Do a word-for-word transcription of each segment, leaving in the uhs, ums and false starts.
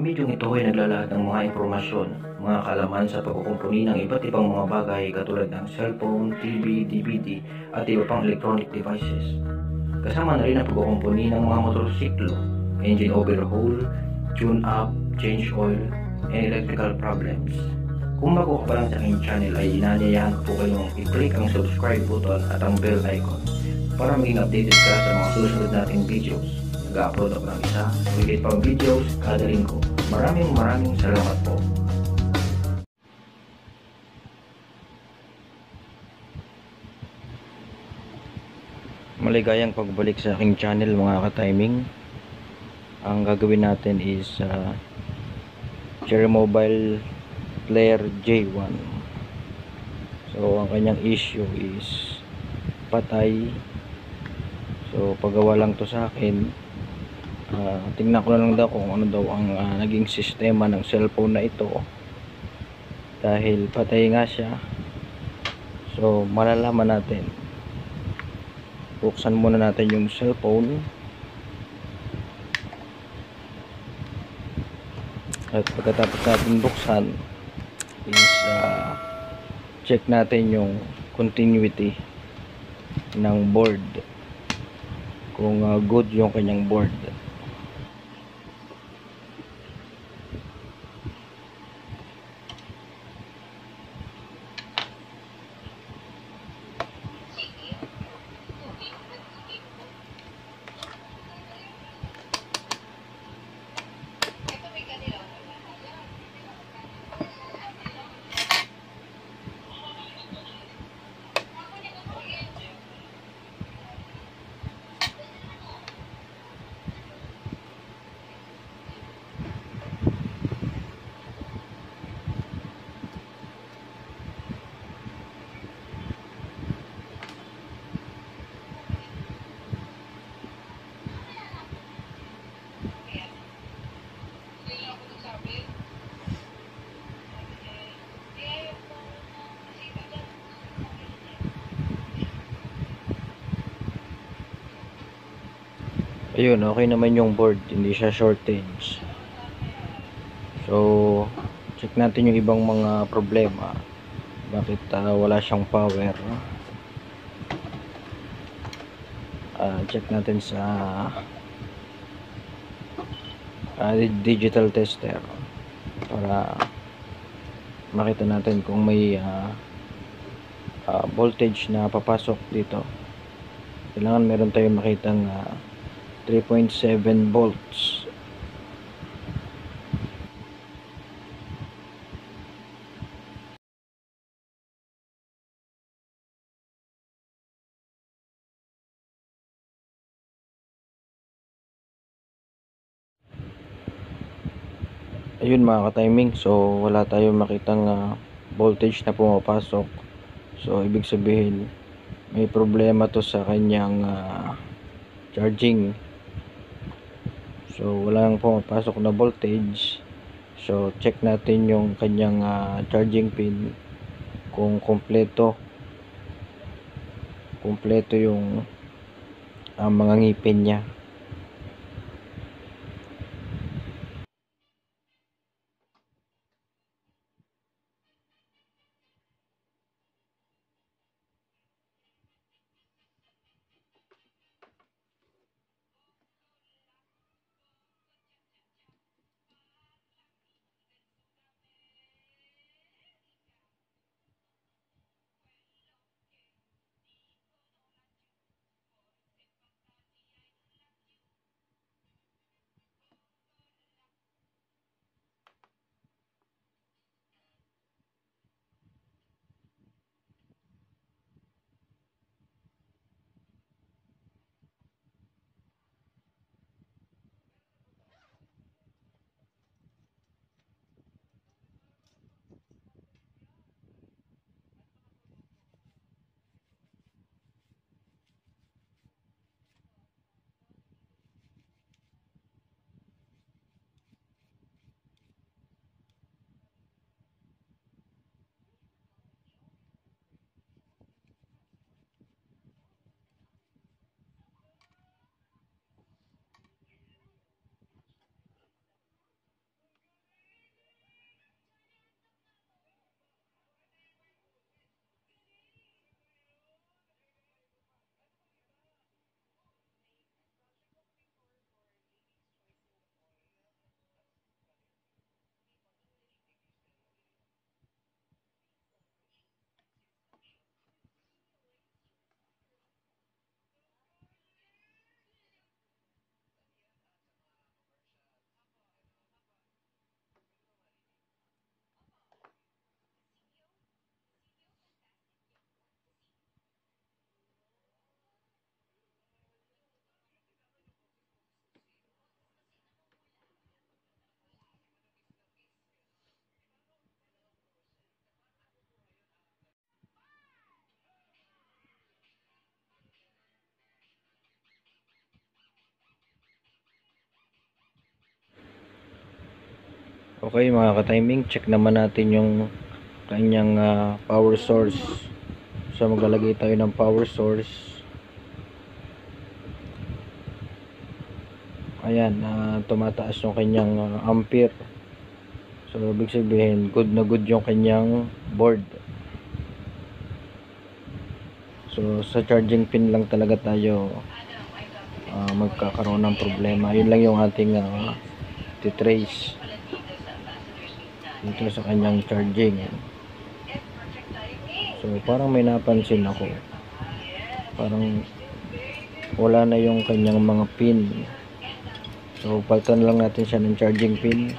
video ito ay naglalatag ng mga impormasyon, mga kaalaman sa pagkukumpuni ng iba't ibang mga bagay katulad ng cellphone, T V, D V D at iba pang electronic devices. Kasama na rin ang pagkukumpuni ng mga motorsiklo, engine overhaul, tune-up, change oil, and electrical problems. Kung bago ka pa lang sa aking channel ay inanyayahan po kayong i-click ang subscribe button at ang bell icon para maging updated ka sa mga susunod nating videos. Nag-upload ako ng isa o higit pang videos kada linggo. Maraming maraming salamat po. Maligayang pagbalik sa aking channel mga ka-timing. Ang gagawin natin is uh, Cherry Mobile Player J one. So ang kanyang issue is patay. So paggawa lang to sa akin. Uh, tingnan ko na lang daw kung ano daw ang uh, naging sistema ng cellphone na ito, dahil patay nga siya. So malalaman natin. Buksan muna natin yung cellphone at pagkatapos natin buksan is uh, check natin yung continuity ng board, kung uh, good yung kanyang board. Ayun, okay naman yung board, hindi siya shortage. So check natin yung ibang mga problema. Bakit uh, wala siyang power? Uh, check natin sa uh, digital tester para makita natin kung may uh, uh, voltage na papasok dito. Kailangan meron tayong makitang uh, three point seven volts. Ayun mga ka-timing, so wala tayong makitang uh, voltage na pumapasok. So ibig sabihin may problema to sa kanyang uh, charging. So walang pumapasok na voltage. So check natin yung kanyang uh, charging pin kung kompleto kompleto yung uh, mga ngipin niya. Okay mga ka-timing, check naman natin yung kanyang uh, power source. So maglalagay tayo ng power source. Ayan, uh, tumataas yung kanyang uh, ampere. So ibig sabihin, good na good yung kanyang board. So sa charging pin lang talaga tayo uh, magkakaroon ng problema. Yun lang yung ating uh, titrace dito sa kanyang charging. So parang may napansin ako, parang wala na yung kanyang mga pin. So palitan lang natin siya ng charging pin.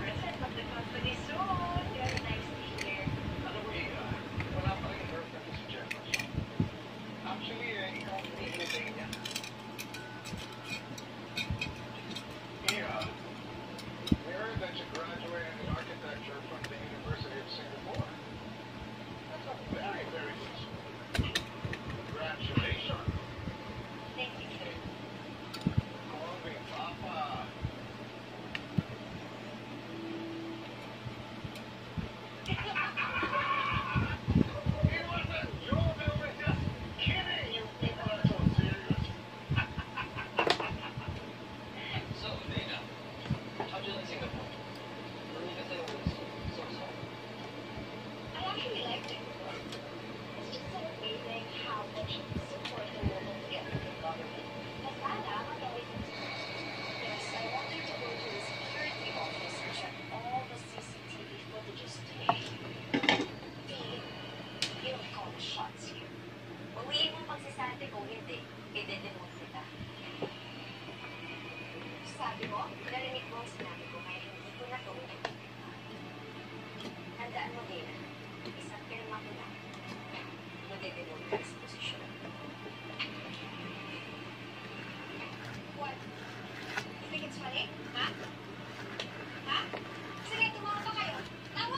Sabi mo, narinig mo ang sinabi ko, kaya hindi ko na ito ulit. Handaan mo din, isang pirma ko na, nade-demote ka sa posisyon. What? You think it's funny? Ha? Ha? Sige, tumawa pa kayo. Tawa!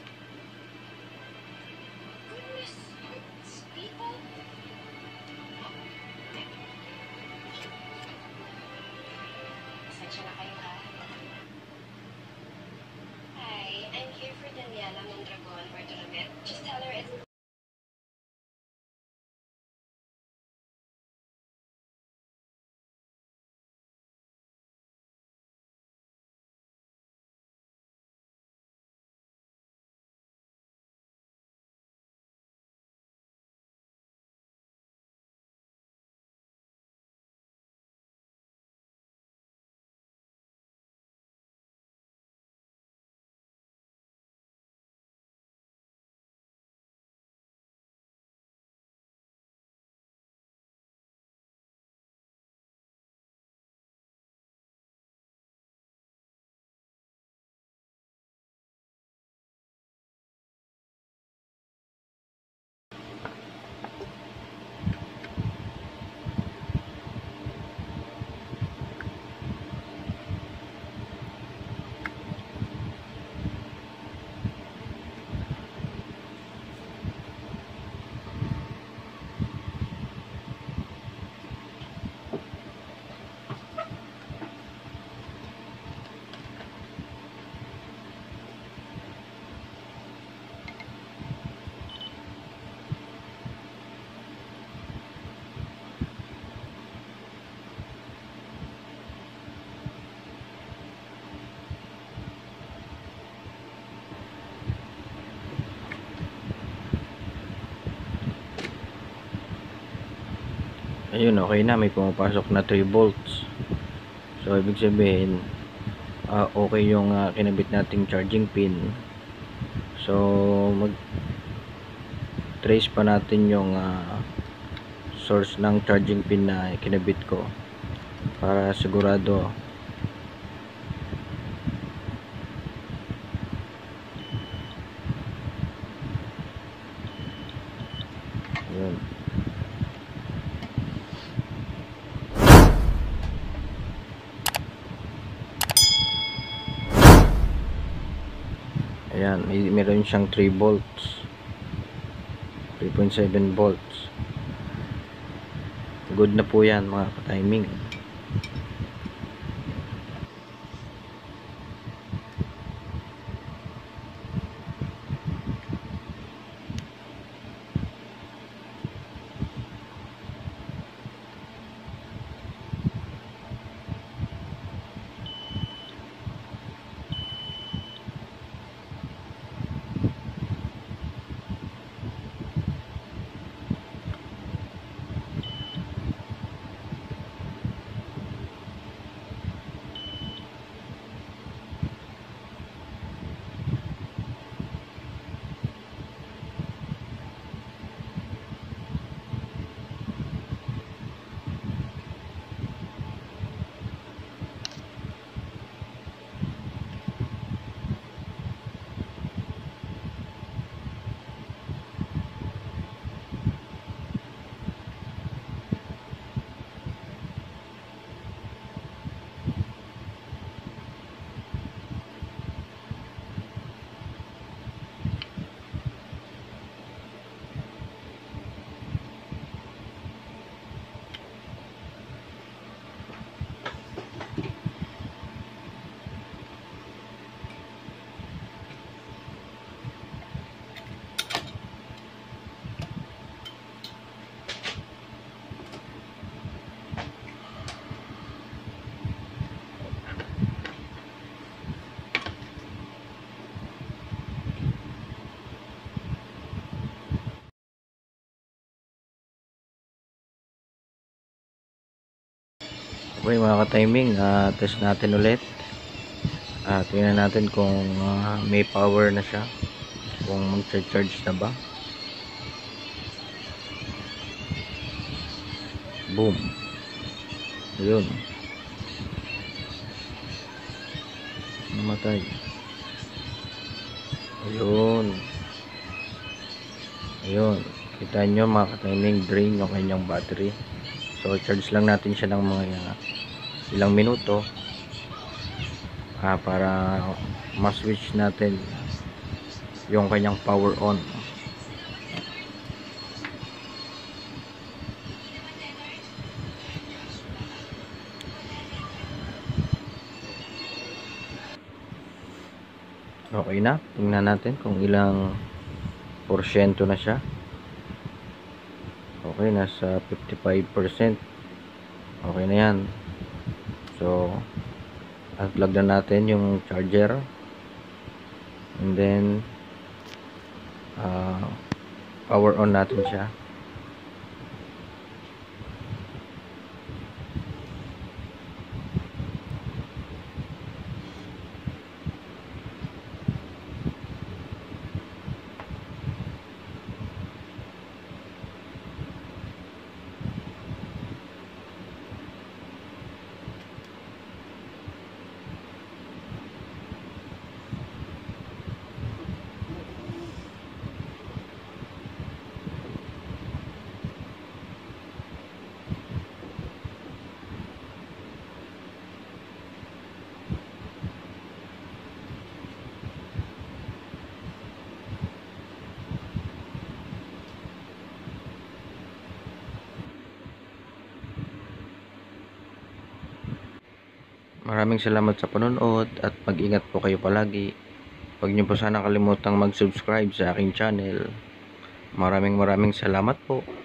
Goodness, these people. Pasensya na kayo, ha? Hi, I'm here for Daniela Mondragon Bartolomé. Just tell her it's... Ayun, okay na, may pumapasok na three volts. So ibig sabihin uh, okay yung uh, kinabit nating charging pin. So mag trace pa natin yung uh, source ng charging pin na kinabit ko para sigurado. Ayun. Ayan, may, meron siyang three volts, three point seven volts. Good na po yan mga ka-timing. Okay mga ka-timing, uh, test natin ulit. Uh, tingnan natin kung uh, may power na siya, kung mag-charge na ba. Boom. Ayun. Namatay. Ayun. Ayun. Kita nyo mga ka-timing, drain yung kanyang battery. So charge lang natin siya ng mga uh, ilang minuto uh, para ma-switch natin yung kanyang power on. Okay na, tingnan natin kung ilang porsyento na siya. Okay, nasa fifty-five percent. Okay na yan. So unplug na natin yung charger, and then uh, power on natin siya. Maraming salamat sa panonood at mag-ingat po kayo palagi. Huwag niyo po sana kalimutang mag-subscribe sa aking channel. Maraming maraming salamat po.